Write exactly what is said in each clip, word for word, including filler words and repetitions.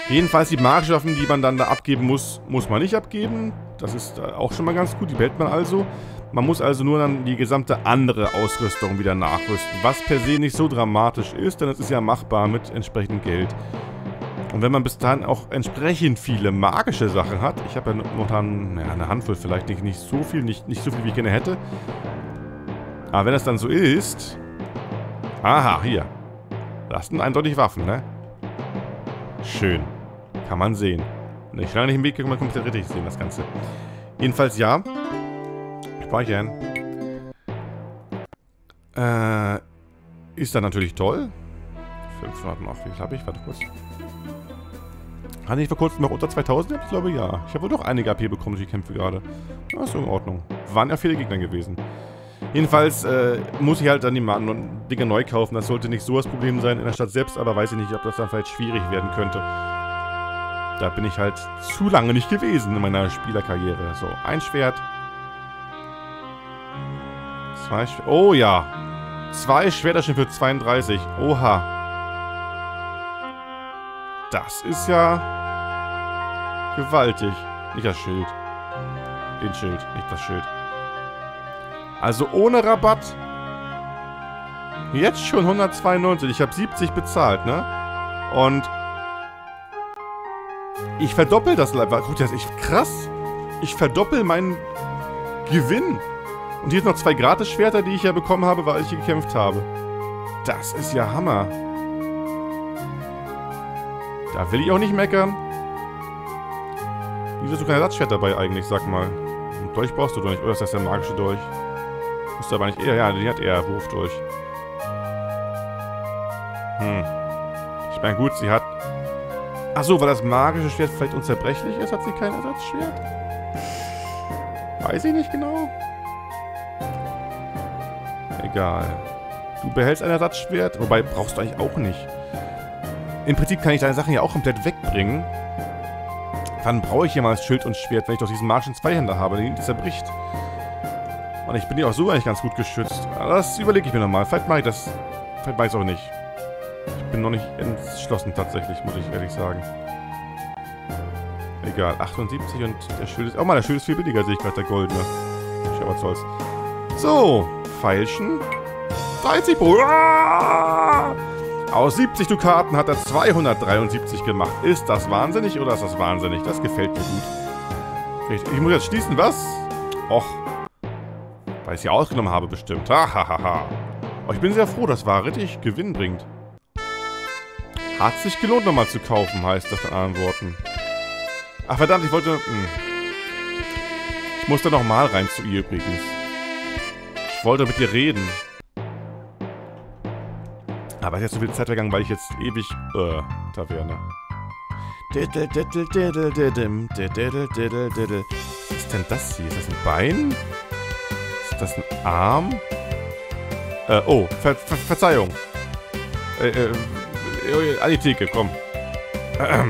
Jedenfalls die magischen Waffen, die man dann da abgeben muss, muss man nicht abgeben. Das ist auch schon mal ganz gut, die behält man also. Man muss also nur dann die gesamte andere Ausrüstung wieder nachrüsten. Was per se nicht so dramatisch ist, denn es ist ja machbar mit entsprechendem Geld. Und wenn man bis dahin auch entsprechend viele magische Sachen hat, ich habe ja momentan ja, eine Handvoll vielleicht, nicht, nicht so viel, nicht, nicht so viel, wie ich gerne hätte. Aber wenn es dann so ist... Aha, hier. Das sind eindeutig Waffen, ne? Schön. Kann man sehen. Wenn ich lange nicht im Weg gehe, kann man komplett richtig sehen, das Ganze. Jedenfalls ja. Speichern. Äh, ist dann natürlich toll. fünfhundert noch. Wie viel habe ich? Warte kurz. Hatte ich vor kurzem noch unter zweitausend? Ich glaube ja. Ich habe wohl doch einige A P bekommen durch die Kämpfe gerade. Ja, ist so in Ordnung. Waren ja viele Gegner gewesen. Jedenfalls äh, muss ich halt dann die Dinge neu kaufen. Das sollte nicht so das Problem sein in der Stadt selbst, aber weiß ich nicht, ob das dann vielleicht schwierig werden könnte. Da bin ich halt zu lange nicht gewesen in meiner Spielerkarriere. So, ein Schwert. Zwei Schwerter. Oh ja. Zwei Schwerter schon für zweiunddreißig. Oha. Das ist ja gewaltig. Nicht das Schild. Den Schild, nicht das Schild. Also ohne Rabatt. Jetzt schon hundertzweiundneunzig. Ich habe siebzig bezahlt, ne? Und ich verdoppel das. Gut, das ist krass. Ich verdoppel meinen Gewinn. Und hier sind noch zwei Gratis-Schwerter, die ich ja bekommen habe, weil ich hier gekämpft habe. Das ist ja Hammer. Da will ich auch nicht meckern. Wieso hast du kein Ersatzschwert dabei eigentlich, sag mal? Einen Dolch brauchst du doch nicht. Oder ist das der magische Dolch? Ist aber nicht eher. Ja, die hat eher Wurfdolch. Hm. Ich meine, gut, sie hat... Achso, weil das magische Schwert vielleicht unzerbrechlich ist, hat sie kein Ersatzschwert? Weiß ich nicht genau. Egal. Du behältst ein Ersatzschwert, wobei brauchst du eigentlich auch nicht. Im Prinzip kann ich deine Sachen ja auch komplett wegbringen. Dann brauche ich hier mal das Schild und Schwert, wenn ich doch diesen magischen Zweihänder habe, den zerbricht. Und ich bin ja auch so eigentlich ganz gut geschützt. Aber das überlege ich mir nochmal. Vielleicht mache ich das. Vielleicht mache ich es auch nicht. Ich bin noch nicht entschlossen tatsächlich, muss ich ehrlich sagen. Egal, achtundsiebzig und der Schild ist... Oh mal, der Schild ist viel billiger, sehe ich gerade, der goldene. Ich aber soll's. So, Pfeilchen. dreißig Pro. Aus siebzig Dukaten hat er zweihundertdreiundsiebzig gemacht. Ist das wahnsinnig oder ist das wahnsinnig? Das gefällt mir gut. Richtig. Ich muss jetzt schließen, was? Och. Weil ich sie ausgenommen habe, bestimmt. Hahaha. Oh, ich bin sehr froh, das war richtig gewinnbringend. Hat sich gelohnt, nochmal zu kaufen, heißt das in anderen Worten. Ach, verdammt, ich wollte... Mh. Ich musste nochmal rein zu ihr übrigens. Ich wollte mit ihr reden. Aber es ist jetzt so viel Zeit vergangen, weil ich jetzt ewig... Äh, Taverne. Was ist denn das hier? Ist das ein Bein? Ist das ein Arm? Äh, oh, Ver Ver Verzeihung. Äh, äh, an die Theke, komm. Ähm.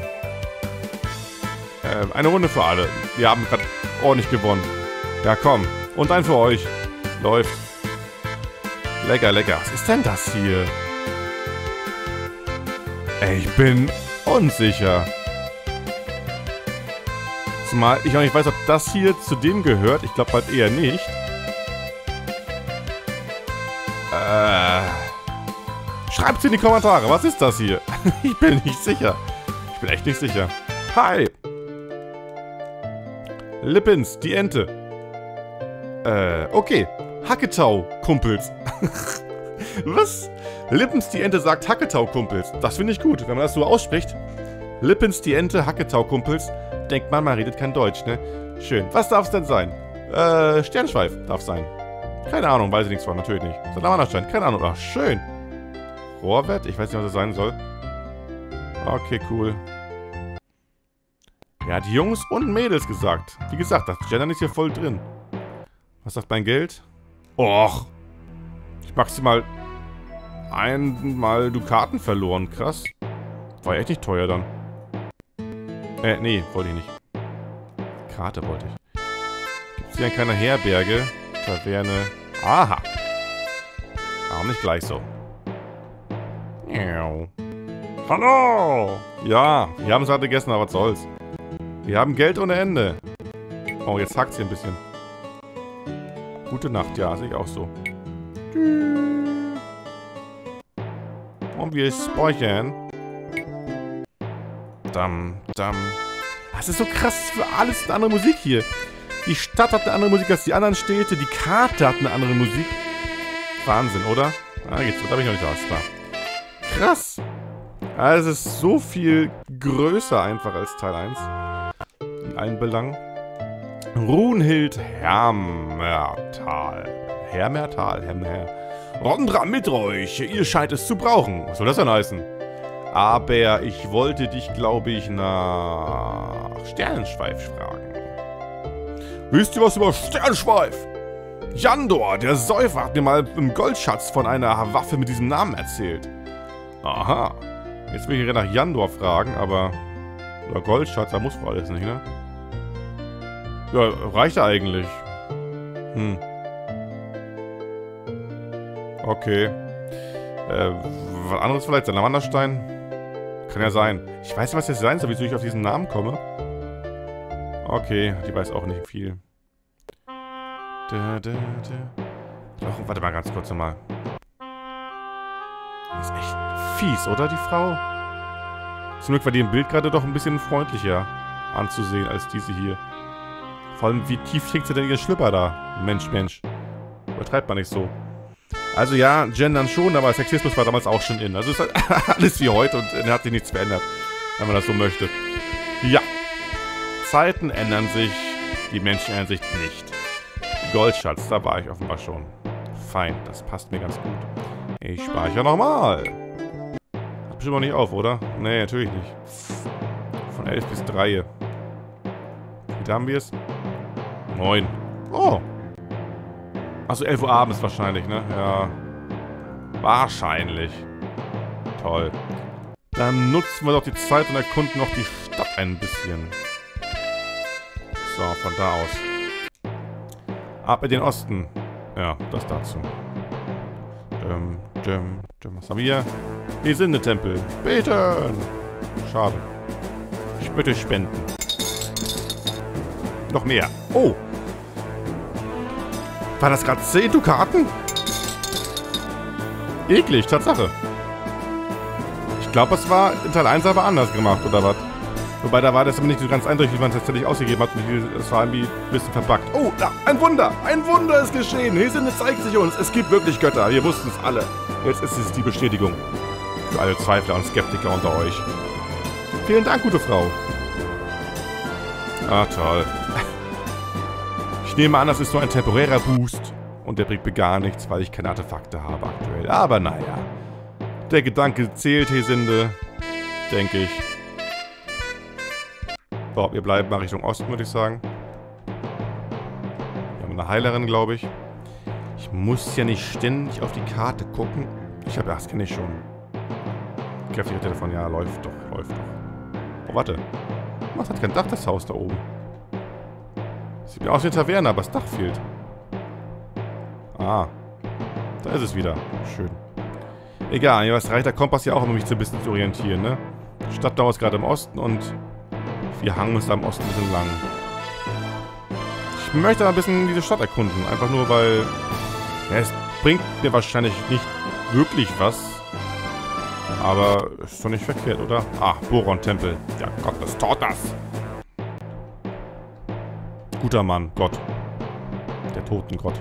Äh, eine Runde für alle. Wir haben gerade ordentlich gewonnen. Ja, komm. Und ein für euch. Läuft. Lecker, lecker. Was ist denn das hier? Ey, ich bin unsicher. Zumal ich auch nicht weiß, ob das hier zu dem gehört. Ich glaube halt eher nicht. Äh... Schreibt's in die Kommentare. Was ist das hier? Ich bin nicht sicher. Ich bin echt nicht sicher. Hi! Lippens, die Ente. Äh, okay. Hacketau, Kumpels. Was? Lippens, die Ente sagt Hacketau, Kumpels. Das finde ich gut, wenn man das so ausspricht. Lippens, die Ente, Hacketau, Kumpels. Denkt man, man redet kein Deutsch, ne? Schön. Was darf es denn sein? Äh, Sternschweif darf sein. Keine Ahnung, weiß ich nichts von, natürlich nicht. Salamanderstein, keine Ahnung. Ach, schön. Rohrwett? Ich weiß nicht, was das sein soll. Okay, cool. Ja, die Jungs und Mädels gesagt. Wie gesagt, das Gendern ist hier voll drin. Was sagt mein Geld? Och. Ich maximal einmal Dukaten verloren. Krass. War ja echt nicht teuer dann. Äh, nee, wollte ich nicht. Karte wollte ich. Gibt's hier keine Herberge? Taverne. Aha. Warum nicht gleich so? Hallo! Ja, wir haben es gerade gegessen, aber was soll's. Wir haben Geld ohne Ende. Oh, jetzt hackt's hier ein bisschen. Gute Nacht, ja, sehe ich auch so. Und wir speichern. Dam, dam. Das ist so krass, für alles eine andere Musik hier. Die Stadt hat eine andere Musik als die anderen Städte. Die Karte hat eine andere Musik. Wahnsinn, oder? Ah, geht's. Da habe ich noch nicht alles klar. Krass. Also es ist so viel größer einfach als Teil eins. In allen Belangen. Runhild Hermertal. Hermertal, Hermer. Rondra mit euch. Ihr scheint es zu brauchen. Was soll das denn heißen? Aber ich wollte dich, glaube ich, nach Sternenschweif fragen. Wisst ihr was über Sternenschweif? Jandor, der Säufer, hat mir mal im Goldschatz von einer Waffe mit diesem Namen erzählt. Aha. Jetzt will ich nach Jandor fragen, aber... Oder Goldschatz, da muss wohl alles nicht, ne? Ja, reicht ja eigentlich. Hm. Okay. Äh, was anderes vielleicht? Salamanderstein? Kann ja sein. Ich weiß nicht, was das sein soll, wieso ich auf diesen Namen komme. Okay, die weiß auch nicht viel. Da, da, da. Doch, warte mal ganz kurz nochmal. Die ist echt fies, oder, die Frau? Zum Glück war die im Bild gerade doch ein bisschen freundlicher anzusehen als diese hier. Vor allem, wie tief trägt sie denn ihren Schlüpper da? Mensch, Mensch. Übertreibt man nicht so. Also ja, gendern schon, aber Sexismus war damals auch schon in. Also ist halt alles wie heute und er hat sich nichts verändert, wenn man das so möchte. Ja. Zeiten ändern sich, die Menschen ändern sich nicht. Goldschatz, da war ich offenbar schon. Fein, das passt mir ganz gut. Ich speichere nochmal. Hat bestimmt noch nicht auf, oder? Nee, natürlich nicht. Von elf bis drei. Wie haben wir es? neun. Oh. Achso, elf Uhr abends wahrscheinlich, ne? Ja. Wahrscheinlich. Toll. Dann nutzen wir doch die Zeit und erkunden noch die Stadt ein bisschen. So, von da aus. Ab in den Osten. Ja, das dazu. Dum, dum, dum. Was haben wir hier? Die Sinde-Tempel. Beten! Schade. Ich bitte spenden. Noch mehr. Oh! War das gerade zehn Dukaten? Eklig, Tatsache. Ich glaube, es war in Teil eins aber anders gemacht, oder was? Wobei, da war das aber nicht so ganz eindeutig, wie man es tatsächlich ausgegeben hat. Es war irgendwie ein bisschen verbuggt. Oh, da, ein Wunder! Ein Wunder ist geschehen! Hesinde zeigt sich uns. Es gibt wirklich Götter. Wir wussten es alle. Jetzt ist es die Bestätigung. Für alle Zweifler und Skeptiker unter euch. Vielen Dank, gute Frau. Ah, toll. Ich nehme an, das ist nur ein temporärer Boost. Und der bringt mir gar nichts, weil ich keine Artefakte habe aktuell. Aber naja. Der Gedanke zählt, Hesinde. Denke ich. So, wir bleiben mal Richtung Osten, würde ich sagen. Wir haben eine Heilerin, glaube ich. Ich muss ja nicht ständig auf die Karte gucken. Ich habe, das kenne ich schon. Kräftiger Telefon, ja, läuft doch, läuft doch. Oh, warte. Was hat kein Dach, das Haus da oben? Sieht mir aus wie eine Taverne, aber das Dach fehlt. Ah. Da ist es wieder. Schön. Egal, was reicht der Kompass ja auch, um mich so ein bisschen zu orientieren, ne? Die Stadtdauer ist gerade im Osten und wir hangen uns da im Osten ein bisschen lang. Ich möchte ein bisschen diese Stadt erkunden. Einfach nur, weil ja, es bringt mir wahrscheinlich nicht wirklich was. Aber ist doch nicht verkehrt, oder? Ah, Boron-Tempel. Ja, Gott des Tortas. Guter Mann, Gott. Der Totengott.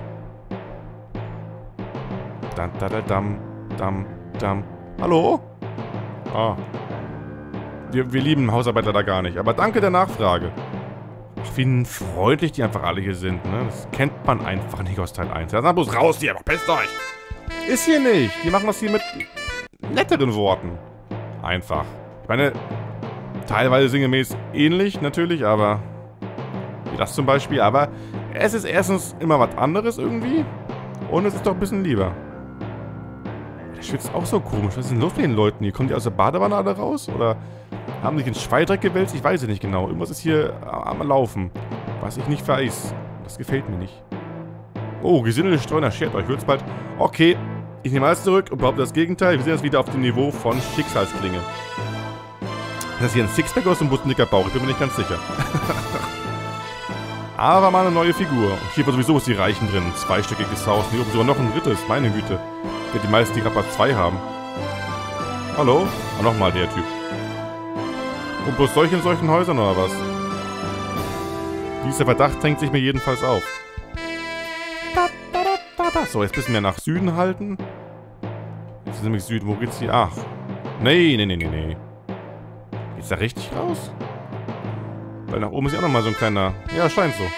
Dam, da, da, dam, dam, dam. Hallo? Ah. Wir, wir lieben Hausarbeiter da gar nicht. Aber danke der Nachfrage. Ach, wie freundlich die einfach alle hier sind, ne? Das kennt man einfach nicht aus Teil eins. Ja, sag bloß raus hier, verpisst euch! Ist hier nicht. Die machen das hier mit netteren Worten. Einfach. Ich meine, teilweise sinngemäß ähnlich, natürlich, aber... Wie das zum Beispiel, aber... Es ist erstens immer was anderes irgendwie. Und es ist doch ein bisschen lieber. Der schwitzt auch so komisch. Was ist denn los mit den Leuten hier? Kommen die aus der Badewanne alle raus? Oder haben sich in Schweißdreck gewälzt? Ich weiß es nicht genau. Irgendwas ist hier am Laufen. Was ich nicht weiß. Das gefällt mir nicht. Oh, Gesindel Streuner, schert euch. Wird's bald... Okay, ich nehme alles zurück und behaupte das Gegenteil. Wir sind jetzt wieder auf dem Niveau von Schicksalsklinge. Ist das hier ein Sixpack oder so ein dicker Bauch? Ich bin mir nicht ganz sicher. Aber mal eine neue Figur. Und hier war sowieso was die Reichen drin. Ein zweistöckiges Haus. Hier oben sogar noch ein drittes. Meine Güte. Wird die meisten, die gerade mal zwei haben. Hallo? Ah, nochmal der Typ. Und bloß solche in solchen Häusern oder was? Dieser Verdacht drängt sich mir jedenfalls auf. So, jetzt müssen wir nach Süden halten. Jetzt ist nämlich Süden. Wo geht's hier? Ach. Nee, nee, nee, nee, nee. Geht's da richtig raus? Weil nach oben ist ja auch nochmal so ein kleiner... Ja, scheint so.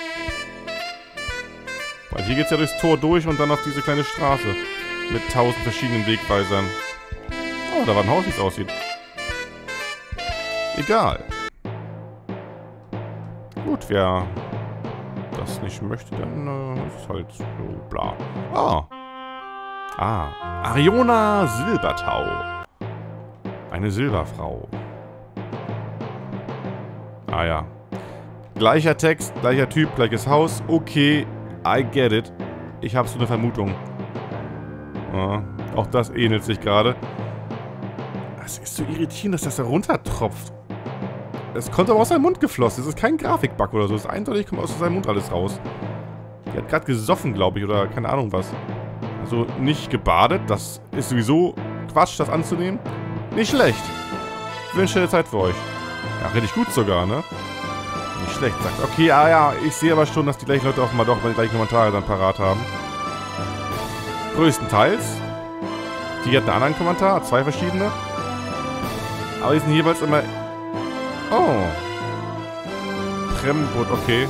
Weil hier geht's ja durchs Tor durch und dann auf diese kleine Straße. Mit tausend verschiedenen Wegweisern. Oh, da war ein Haus, wie es aussieht. Egal. Gut, wer das nicht möchte, dann äh, ist halt so bla. Ah. Ah. Ariona Silbertau. Eine Silberfrau. Ah ja. Gleicher Text, gleicher Typ, gleiches Haus. Okay, I get it. Ich habe so eine Vermutung. Ja, auch das ähnelt sich gerade. Es ist so irritierend, dass das da runtertropft. Es kommt aber aus seinem Mund geflossen. Das ist kein Grafikbug oder so. Es ist eindeutig, kommt aus seinem Mund alles raus. Die hat gerade gesoffen, glaube ich, oder keine Ahnung was. Also nicht gebadet. Das ist sowieso Quatsch, das anzunehmen. Nicht schlecht. Ich wünsche dir Zeit für euch. Ja, richtig gut sogar, ne? Nicht schlecht, sagt. Okay, ah ja, ich sehe aber schon, dass die gleichen Leute auch mal doch mal die gleichen Kommentare dann parat haben. Größtenteils. Die hat einen anderen Kommentar, zwei verschiedene. Aber die sind jeweils immer... Oh. Prembrot, okay.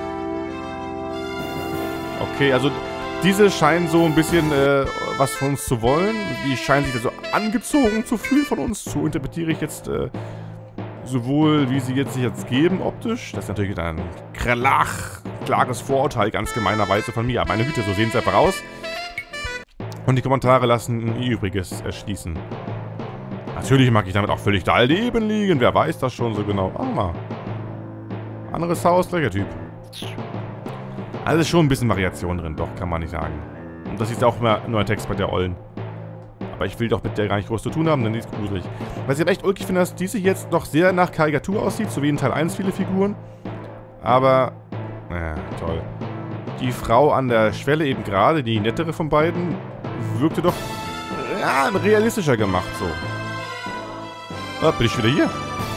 Okay, also diese scheinen so ein bisschen äh, was von uns zu wollen. Die scheinen sich so angezogen zu fühlen von uns. So interpretiere ich jetzt äh, sowohl, wie sie jetzt sich jetzt geben, optisch. Das ist natürlich ein kralach, klares Vorurteil, ganz gemeinerweise von mir. Aber meine Güte, so sehen sie einfach aus. Und die Kommentare lassen ihr Übriges erschließen. Natürlich mag ich damit auch völlig daneben liegen. Wer weiß das schon so genau. Warte mal. Anderes Haus, gleicher Typ. Also ist schon ein bisschen Variation drin, doch, kann man nicht sagen. Und das ist auch immer nur ein Text bei der Ollen. Aber ich will doch mit der gar nicht groß zu tun haben, denn die ist gruselig. Was ich aber echt ulkig finde, dass diese jetzt noch sehr nach Karikatur aussieht, so wie in Teil eins viele Figuren. Aber, naja, toll. Die Frau an der Schwelle eben gerade, die nettere von beiden, wirkte doch, ja, realistischer gemacht, so. Ah, bin ich wieder hier?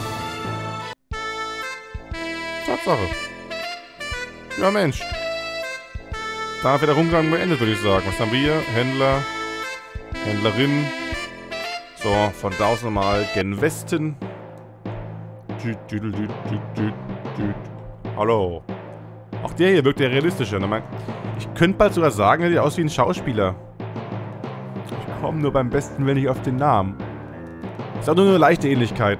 Tatsache. Ja, Mensch. Da wird der Rundgang beendet, würde ich sagen. Was haben wir hier? Händler. Händlerin. So, von da aus nochmal gen Westen. Düt, düt, düt, düt, düt, düt. Hallo. Auch der hier wirkt ja realistischer. Ne? Ich könnte bald sogar sagen, er sieht aus wie ein Schauspieler. Ich komme nur beim besten Willen nicht auf den Namen. Ist auch nur eine leichte Ähnlichkeit.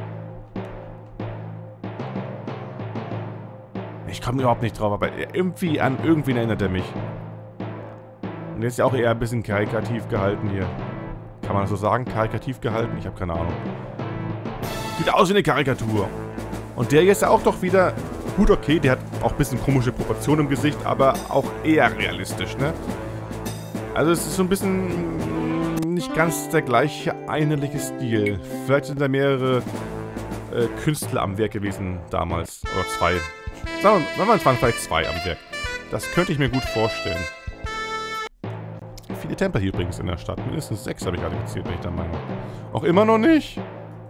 Ich komme überhaupt nicht drauf, aber irgendwie an irgendwen erinnert er mich. Und der ist ja auch eher ein bisschen karikativ gehalten hier. Kann man das so sagen? Karikativ gehalten? Ich habe keine Ahnung. Sieht aus wie eine Karikatur. Und der hier ist ja auch doch wieder... Gut, okay, der hat auch ein bisschen komische Proportionen im Gesicht, aber auch eher realistisch, ne? Also es ist so ein bisschen... nicht ganz der gleiche einheitliche Stil. Vielleicht sind da mehrere äh, Künstler am Werk gewesen damals. Oder zwei. Sagen wir mal, es waren vielleicht zwei am Werk. Das könnte ich mir gut vorstellen. Viele Tempel hier übrigens in der Stadt. Mindestens sechs habe ich gerade gezählt, wenn ich der Meinung bin. Auch immer noch nicht.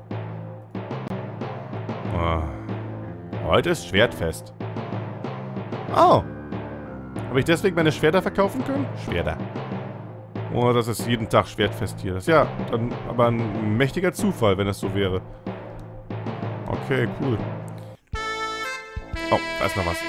Oh. Heute ist Schwertfest. Oh. Habe ich deswegen meine Schwerter verkaufen können? Schwerter. Oh, das ist jeden Tag Schwertfest hier. Das ist ja dann aber ein mächtiger Zufall, wenn das so wäre. Okay, cool. Oh, da ist noch was.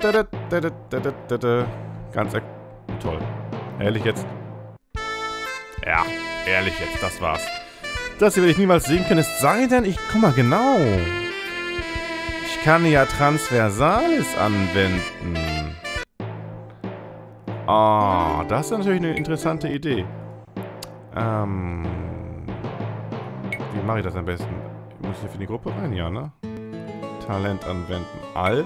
Ganz toll. Ehrlich jetzt? Ja, ehrlich jetzt, das war's. Das hier werde ich niemals sehen können, es sei denn, ich... Guck mal, genau. Ich kann ja Transversalis anwenden. Ah, das ist natürlich eine interessante Idee. Ähm... Wie mache ich das am besten? Ich muss hier für die Gruppe rein, ja, ne? Talent anwenden. Alp.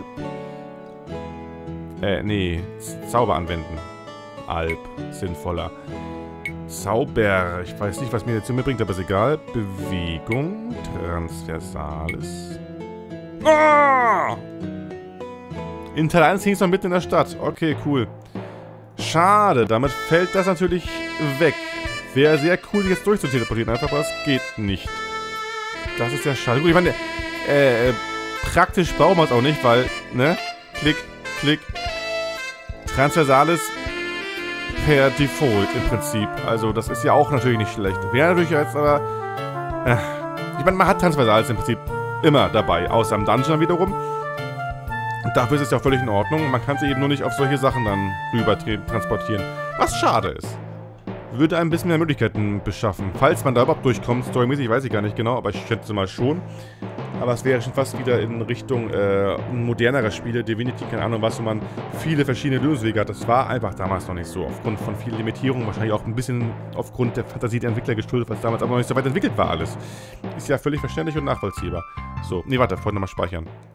Äh, nee. Zauber anwenden. Alp. Sinnvoller. Zauber. Ich weiß nicht, was mir jetzt hier mitbringt, aber ist egal. Bewegung. Transversales. Oh! In Teil eins hing es noch mitten in der Stadt. Okay, cool. Schade, damit fällt das natürlich weg. Wäre sehr cool, jetzt durchzuteleportieren, einfach, aber es geht nicht. Das ist ja schade. Gut, ich meine, äh, praktisch brauchen wir es auch nicht, weil, ne? Klick, klick. Transversales per Default im Prinzip. Also, das ist ja auch natürlich nicht schlecht. Wäre natürlich jetzt aber... Äh, ich meine, man hat Transversales im Prinzip immer dabei, außer im Dungeon wiederum. Und dafür ist es ja auch völlig in Ordnung. Man kann sie eben nur nicht auf solche Sachen dann rüber transportieren. Was schade ist. Würde ein bisschen mehr Möglichkeiten beschaffen. Falls man da überhaupt durchkommt, storymäßig weiß ich gar nicht genau, aber ich schätze mal schon. Aber es wäre schon fast wieder in Richtung äh, modernerer Spiele, Divinity, keine Ahnung was, wo man viele verschiedene Lösungswege hat. Das war einfach damals noch nicht so. Aufgrund von vielen Limitierungen, wahrscheinlich auch ein bisschen aufgrund der Fantasie der Entwickler geschuldet, was damals aber noch nicht so weit entwickelt war alles. Ist ja völlig verständlich und nachvollziehbar. So, nee, warte, vorhin nochmal speichern.